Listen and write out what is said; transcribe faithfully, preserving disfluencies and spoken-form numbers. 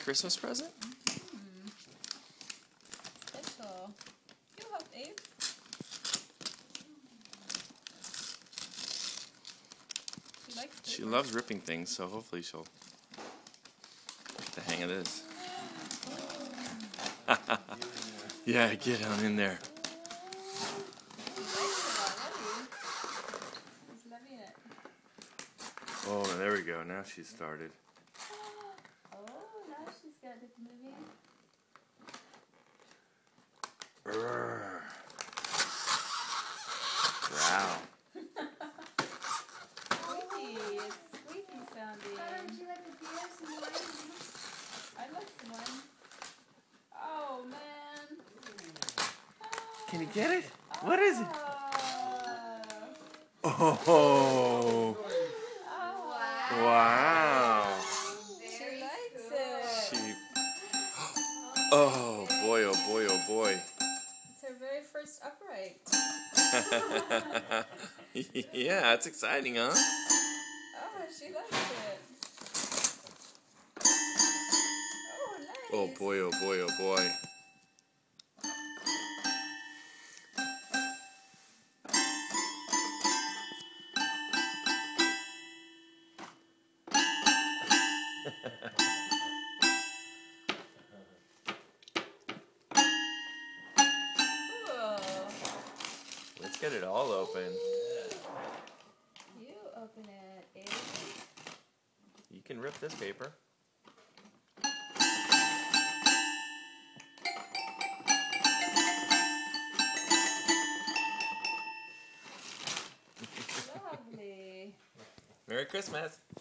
Christmas present? Mm-hmm. Special. You help, Abe. She likes paper. She loves ripping things, so hopefully she'll get the hang of this. Yeah, get on in there. Oh, there we go. Now she's started. Oh, now she's got it moving. Urgh. Wow. Squeaky, it's squeaky sounding. Why don't you like the beer some wine? I like the one. Oh, man. Can you get it? What is it? Oh. Oh. Wow. She likes it. She. Oh boy! Oh boy! Oh boy! It's her very first upright. Yeah, that's exciting, huh? Oh, she likes it. Oh, nice. Oh boy! Oh boy! Oh boy! Let's get it all open. You open it, Avery. You can rip this paper. Lovely. Merry Christmas.